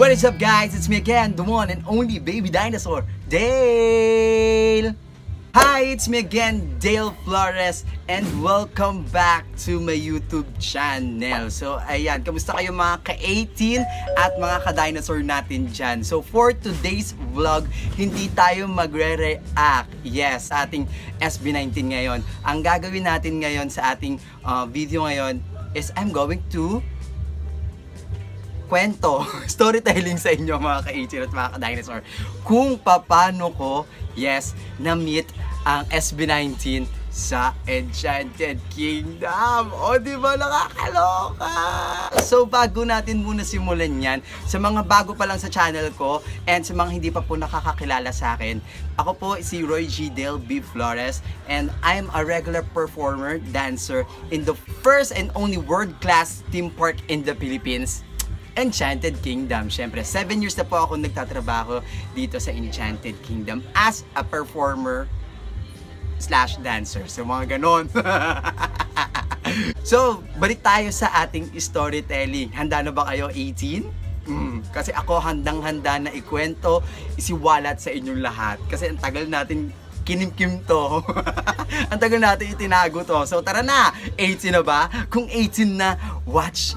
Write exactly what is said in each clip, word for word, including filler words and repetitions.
What is up, guys? It's me again, the one and only baby dinosaur, Dale! Hi, it's me again, Dale Flores, and welcome back to my YouTube channel. So, ayan, kamusta kayo mga ka eighteen at mga ka-dinosaur natin dyan? So, for today's vlog, hindi tayo magre-react, yes, sa ating S B nineteen ngayon. Ang gagawin natin ngayon sa ating uh, video ngayon is I'm going to kwento, storytelling sa inyo mga ka eighteen at mga ka-dinosaur kung paano ko, yes, na-meet ang S B nineteen sa Enchanted Kingdom. O, di ba nakakaloka? So, bago natin muna simulan yan, sa mga bago pa lang sa channel ko and sa mga hindi pa po nakakakilala sa akin, ako po si Roy G. Dale B. Flores and I'm a regular performer, dancer in the first and only world-class theme park in the Philippines, Enchanted Kingdom. Siyempre, seven years na po ako nagtatrabaho dito sa Enchanted Kingdom as a performer slash dancer. So, mga ganon. So, balik tayo sa ating storytelling. Handa na ba kayo, eighteen? Mm, kasi ako handang-handa na ikwento, isiwalat sa inyong lahat. Kasi ang tagal natin kinimkim to. Ang tagal natin itinago to. So, tara na! eighteen na ba? Kung eighteen na, watch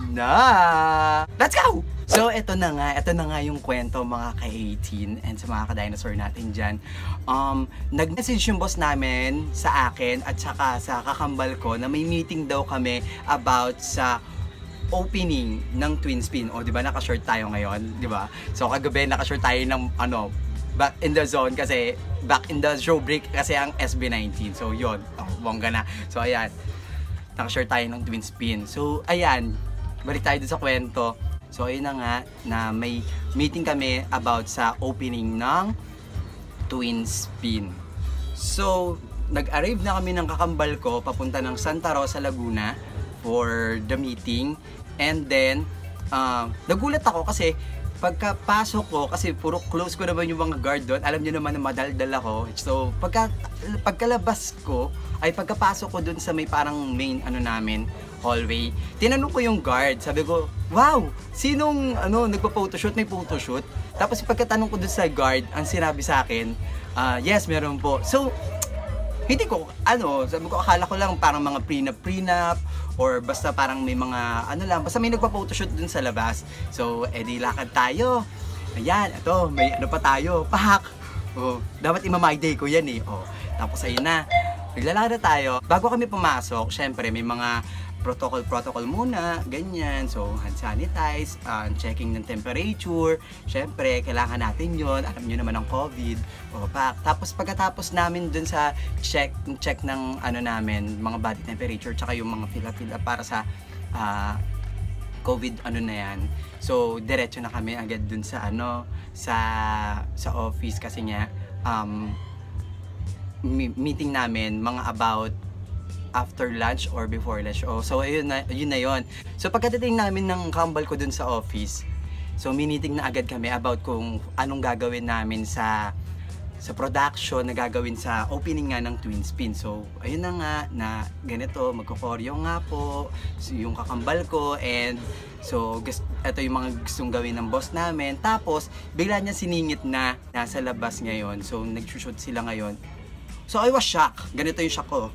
na! Let's go! So, ito na nga. Ito na nga yung kwento mga ka eighteen and sa mga ka-dinosaur natin dyan. Um, nag-message yung boss namin sa akin at saka sa kakambal ko na may meeting daw kami about sa opening ng Twin Spin. O, di ba? Naka-short tayo ngayon, di ba? So, kagabi naka-short tayo ng ano, back in the zone kasi back in the show break kasi ang S B nineteen. So, yun. Oh, bongga na. So, ayan. Naka-short tayo ng Twin Spin. So, ayan. Balik tayo dun sa kwento. So, ayun na nga na may meeting kami about sa opening ng Twin Spin. So, nag-arrive na kami ng kakambal ko papunta ng Santa Rosa, Laguna for the meeting. And then, uh, nagulat ako kasi pagkapasok ko, kasi puro close ko naman yung mga guard doon, alam niyo naman na madaldal ako. So, pagka, pagkalabas ko, ay pagkapasok ko doon sa may parang main ano namin, hallway, tinanong ko yung guard, sabi ko, wow, sinong ano, nagpa-photoshoot, may photoshoot? Tapos pagkatanong ko doon sa guard, ang sinabi sa akin, uh, yes, meron po. So, hindi ko, ano, sabi ko, akala ko lang parang mga prenup-prenup or basta parang may mga, ano lang, basta may nagpa-photoshoot dun sa labas. So, edi lakad tayo. Ayan, ito, may ano pa tayo, pahak. Oh, dapat ima-my day ko yan eh. Oh, tapos ayun na, naglalakad na tayo. Bago kami pumasok, syempre may mga protocol-protocol muna, ganyan. So, hand sanitize, uh, checking ng temperature. Siyempre, kailangan natin yon. Alam nyo naman ang COVID. O, pa. Tapos, pagkatapos namin dun sa check, check ng ano namin, mga body temperature, tsaka yung mga fila-fila para sa uh, COVID ano na yan. So, diretso na kami agad dun sa ano, sa, sa office kasi nga, um, meeting namin, mga about after lunch or before lunch. Oh, so ayun na, yun na yun. So pagkadating namin ng kambal ko dun sa office, so miniting na agad kami about kung anong gagawin namin sa sa production na gagawin sa opening nga ng Twin Spin. So ayun na nga na ganito, magko-choreo nga po so, yung kakambal ko, and so gusto, ito yung mga gustong gawin ng boss namin. Tapos bigla niya siningit na nasa labas ngayon. So nag-shoot sila ngayon. So I was shocked. Ganito yung shock ko.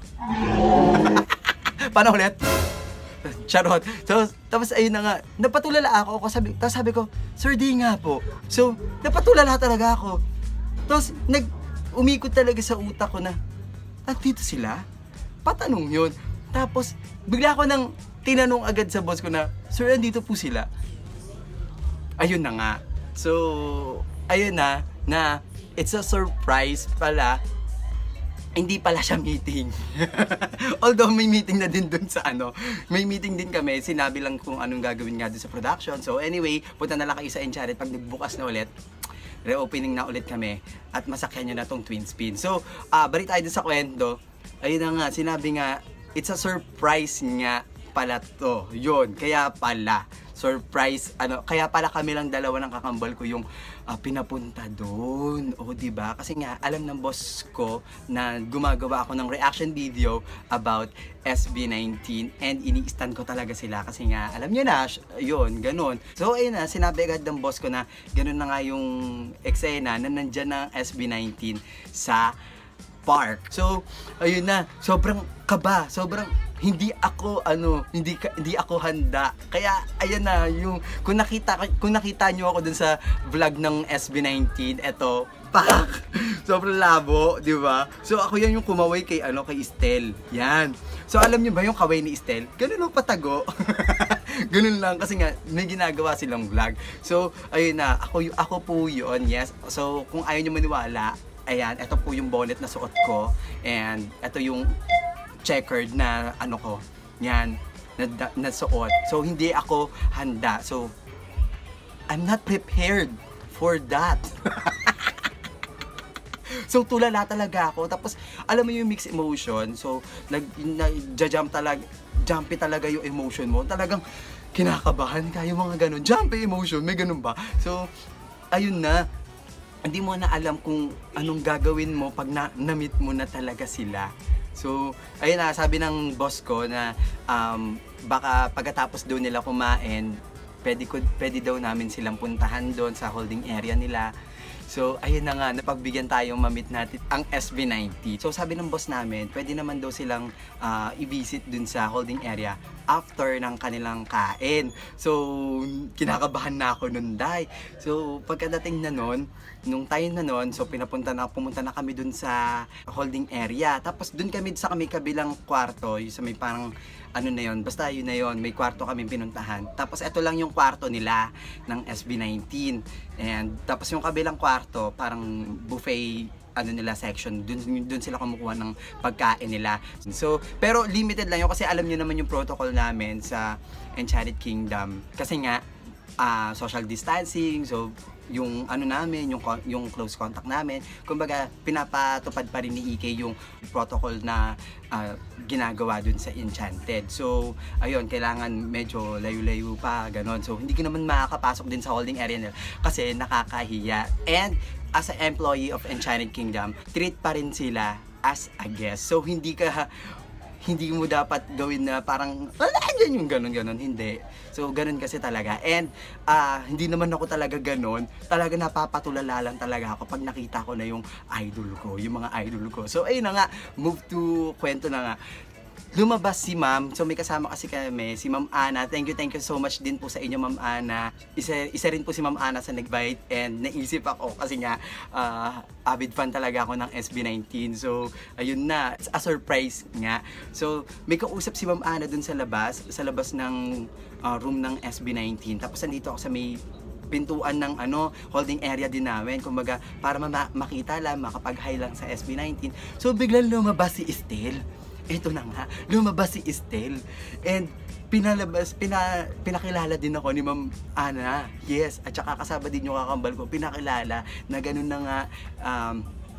Paano ulit? Charot. So, tapos ayun na nga, napatulala ako. ako sabi, tapos sabi ko, sir, di nga po. So, napatulala talaga ako. Tapos, nag, umikot talaga sa utak ko na, ah, dito sila? Patanong yun. Tapos, bigla ko nang tinanong agad sa boss ko na, sir, andito po sila. Ayun na nga. So, ayun na, na it's a surprise pala. Hindi pala siya meeting. Although may meeting na din dun sa ano, may meeting din kami, sinabi lang kung anong gagawin nga dun sa production. So anyway, punta na lang kayo sa Enchanted pag nagbukas na ulit. Reopening na ulit kami at masakyan nyo na tong Twin Spin. So, uh, balik tayo dun sa kwento. Ayun na nga, sinabi nga, it's a surprise nga pala to. Yun, kaya pala. surprise, ano, kaya pala kami lang dalawa ng kakambal ko yung uh, pinapunta doon. O, di ba? Kasi nga, alam ng boss ko na gumagawa ako ng reaction video about S B nineteen and ini-stand ko talaga sila kasi nga, alam niyo na, yun, ganun. So, ayun na, sinabi agad ng boss ko na ganun na nga yung eksena na nandyan ng S B nineteen sa park. So, ayun na, sobrang kaba, sobrang hindi ako ano, hindi hindi ako handa. Kaya ayan na yung kung nakita kung nakita niyo ako dun sa vlog ng S B nineteen, eto, pak. Sobrang labo, 'di ba? So ako yan yung kumaway kay ano, kay Estel. Yan. So alam niyo ba yung kaway ni Estel? Ganun ang patago. Ganun lang kasi nga may ginagawa silang vlog. So ayun na, ako ako po 'yon. Yes. So kung ayaw niyo maniwala, ayan, ito po yung bonnet na suot ko and ito yung checkered na ano ko, yan, na, na suot. So, hindi ako handa. So, I'm not prepared for that. So, tulala talaga ako. Tapos, alam mo yung mixed emotion. So, nag-jump talaga, jumpy talaga yung emotion mo. Talagang kinakabahan ka, yung mga ganun. Jumpy emotion, may ganun ba? So, ayun na. Hindi mo na alam kung anong gagawin mo pag na, na-meet mo na talaga sila. So, ayun na, sabi ng boss ko na um, baka pagkatapos daw nila kumain, pwede, pwede daw namin silang puntahan doon sa holding area nila. So, ayun na nga, napagbigyan tayong ma-meet natin ang S B ninety. So, sabi ng boss namin, pwede naman daw silang uh, i-visit dun sa holding area after ng kanilang kain. So, kinakabahan na ako nun, day. So, pagkadating na nun, nung time na nun, so pinapunta na, pumunta na kami dun sa holding area. Tapos dun kami sa kami kabilang kwarto, yung sa may parang ano na yun, basta yun na yun, may kwarto kami pinuntahan. Tapos ito lang yung kwarto nila ng S B nineteen. And tapos yung kabilang kwarto, parang buffet ano nila section, dun, dun sila kumukuha ng pagkain nila. So, pero limited lang yun kasi alam niyo naman yung protocol namin sa Enchanted Kingdom. Kasi nga, uh, social distancing, so yung ano namin, yung yung close contact namin, kumbaga pinapatupad pa rin ni E K yung protocol na uh, ginagawa dun sa Enchanted. So ayun, kailangan medyo layo-layo pa, ganon. So hindi ko naman makakapasok din sa holding area nila kasi nakakahiya. And as an employee of Enchanted Kingdom, treat pa rin sila as a guest. So hindi ka hindi mo dapat gawin na parang wala dyan yung ganon-ganon, hindi. So ganon kasi talaga. And uh, hindi naman ako talaga ganon, talaga napapatulala lang talaga ako pag nakita ko na yung idol ko, yung mga idol ko. So ayun na nga, move to kwento na nga. Lumabas si ma'am, so may kasama kasi kami, si Ma'am Ana. Thank you, thank you so much din po sa inyo, Ma'am Ana. Isa, isa rin po si Ma'am Ana sa nag-bite and naisip ako kasi nga uh, avid fan talaga ako ng S B nineteen. So ayun na, it's a surprise nga. So may kausap si Ma'am Ana dun sa labas, sa labas ng uh, room ng S B nineteen. Tapos nandito ako sa may pintuan ng ano, holding area din namin, kumbaga para ma makita lang, makapag-hi lang sa S B nineteen. So biglang lumabas si Estel. Ito na nga, lumabas si Estel. And pinalabas, pina, pinakilala din ako ni Ma'am Ana. Yes, at saka kasama din yung kakambal ko, pinakilala na ganun na nga, um,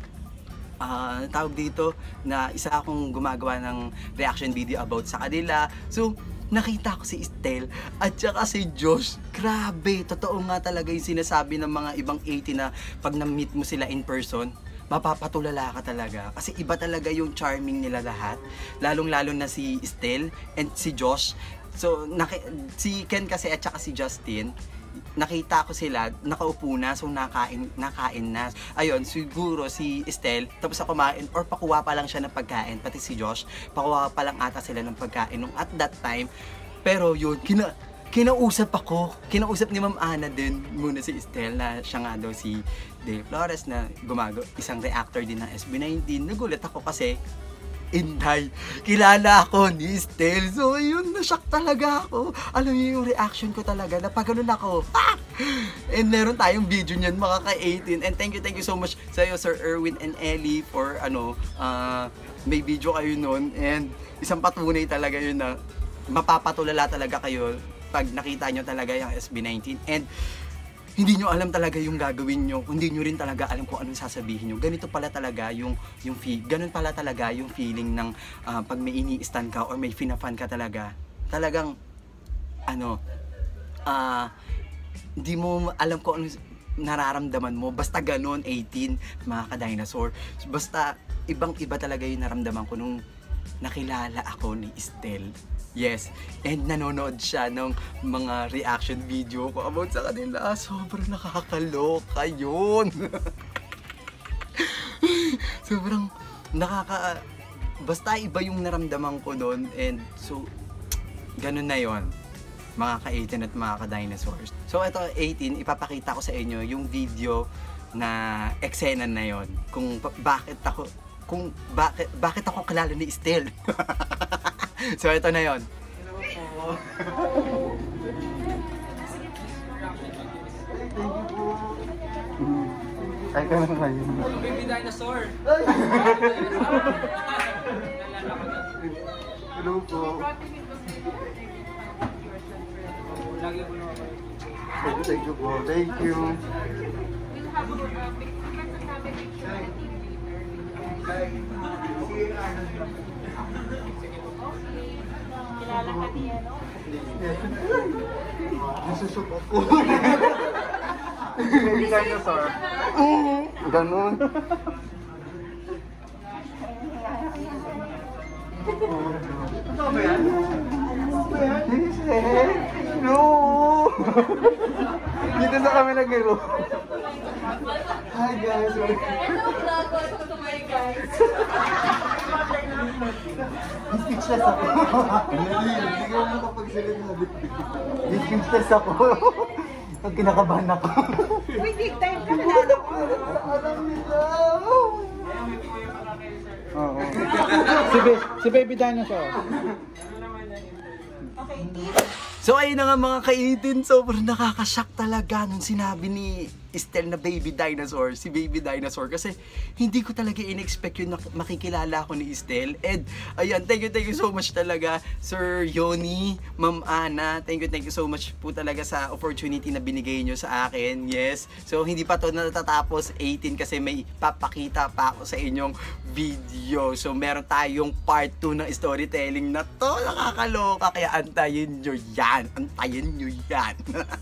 uh, tawag dito, na isa akong gumagawa ng reaction video about sa kanila. So, nakita ko si Estel at saka si Josh. Grabe, totoo nga talaga yung sinasabi ng mga ibang eighty na pag na-meet mo sila in person, mapapatulala ka talaga. Kasi iba talaga yung charming nila lahat. Lalong-lalo na si Estel and si Josh. So, si Ken kasi at saka si Justin, nakita ko sila, nakaupo na, so nakain, nakain na. Ayun, siguro si Estel, tapos ako kumain, or pakuha pa lang siya ng pagkain, pati si Josh, pakuha pa lang ata sila ng pagkain nung at that time. Pero yun, kina... Kinausap ako, kinausap ni Ma'am Ana din muna si Estel na siya nga daw si Dave Flores na gumago, isang reactor din ng S B nineteen. Nagulat ako kasi, Inday, kilala ako ni Estel. So yun, nashock talaga ako. Alam niyo yung reaction ko talaga, napaganon ako. Ah! And meron tayong video niyan mga ka-eighteen. And thank you, thank you so much sa iyo, Sir Erwin and Ellie, for ano, uh, may video kayo nun. And isang patunay talaga yun na mapapatulala talaga kayo pag nakita nyo talaga yung S B nineteen and hindi nyo alam talaga yung gagawin nyo, hindi nyo rin talaga alam kung anong sasabihin nyo. Ganito pala talaga yung, yung feel, ganun pala talaga yung feeling ng uh, pag may ini-stand ka or may finafan ka talaga. Talagang, ano, ah, hindi mo alam kung ano nararamdaman mo. Basta ganun, eighteen, mga ka-dinosaur. Basta ibang-iba talaga yung naramdaman ko nung nakilala ako ni Estel. Yes, and nanonood siya ng mga reaction video ko about sa kanila. Sobrang nakakaloka yun. Sobrang nakaka... Basta iba yung naramdaman ko noon. And so, ganun na yon, mga ka-eighteen at mga ka-dinosaurs. So ito, eighteen, ipapakita ko sa inyo yung video na eksena na yon, kung bakit ako kung bakit bakit ako kilala ni Estel. So ito na yon. Hello po. Ay, ka naman kayo. Baby dinosaur. Hello po. Lagi po naman. Thank you po. Thank you. Kilala ka niya, no? Nasusok ako. Baby dinosaur. Ganun. Ano ba yan? Ano ba yan? No! Dito sa kami nag-iro. Hi guys! Hello vlog, welcome to my guys. Speechless ako. Hindi ko makapagsalita. Speechless ako. Pag kinakabahan ako. Uy, big time ka na. Alam nila. Oo. Si, si Baby Dinosaur. Okay, team. So ayun na nga mga ka-eighteen, sobrang nakakashock talaga nung sinabi ni Estel na Baby Dinosaur, si Baby Dinosaur, kasi hindi ko talaga in-expect yun na makikilala ako ni Estel. And ayan, thank you, thank you so much talaga Sir Yoni, Ma'am Ana, thank you, thank you so much po talaga sa opportunity na binigay nyo sa akin. Yes, so hindi pa to natatapos eighteen kasi may papakita pa ako sa inyong video. So meron tayong part two ng storytelling na to, nakakaloka, kaya antayin nyo yan, antayin nyo yan.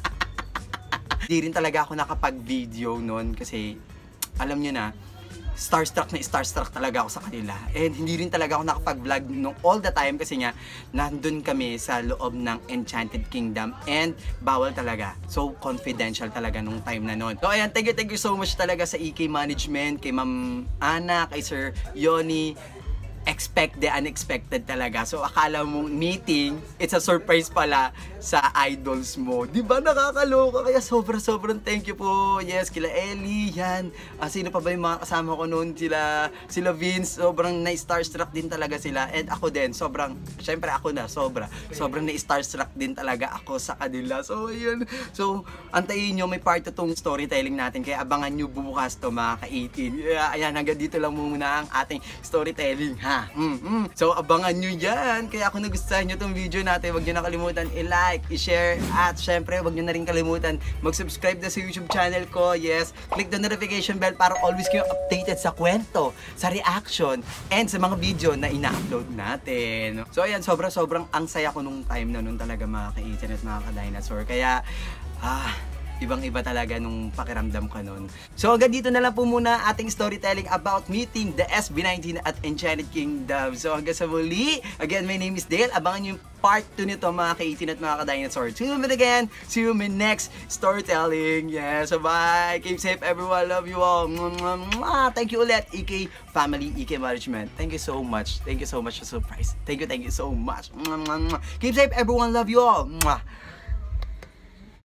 Hindi rin talaga ako nakapag-video noon kasi alam nyo na, starstruck na starstruck talaga ako sa kanila. And hindi rin talaga ako nakapag-vlog nung all the time kasi nga nandun kami sa loob ng Enchanted Kingdom and bawal talaga. So confidential talaga nung time na noon. So ayan, thank you, thank you so much talaga sa E K Management, kay Ma'am Ana, kay Sir Yoni. Expect the unexpected talaga. So akala mong meeting, it's a surprise pala sa idols mo. Di ba nakakaloka? Kaya sobra sobrang thank you po. Yes, kila Ellie, yan. Ah, sino pa ba yung mga kasama ko noon? Sila, sila Vince, sobrang na-starstruck din talaga sila. And ako din, sobrang, syempre ako na, sobra. Sobrang na-starstruck din talaga ako sa kanila. So, ayun. So, antayin nyo, may part itong storytelling natin. Kaya abangan nyo bukas to mga ka-eighteen. Yeah, ayan, hanggang dito lang muna ang ating storytelling, ha? Mm-hmm. So abangan nyo yan. Kaya kung nagustuhan nyo itong video natin, huwag nyo na kalimutan i-like, i-share, at syempre huwag nyo na rin kalimutan mag-subscribe na sa YouTube channel ko. Yes, click the notification bell para always kayo updated sa kwento, sa reaction, and sa mga video na ina-upload natin. So ayan, sobrang-sobrang ang saya ko nung time na nun talaga mga ka-eighteen at mga ka-dinosaur. Kaya ah ibang-iba talaga nung pakiramdam ko nun. So hanggang dito na lang po muna ating storytelling about meeting the S B nineteen at Enchanted Kingdom. So hanggang sa muli, again, my name is Dale. Abangan nyo yung part two nito mga ka-eighteen at mga ka-dinosaur. See you again. See you in my next storytelling. Yes, so bye. Keep safe everyone. Love you all. Thank you ulit, E K Family, E K Management. Thank you so much. Thank you so much for the surprise. Thank you, thank you so much. Keep safe everyone. Love you all.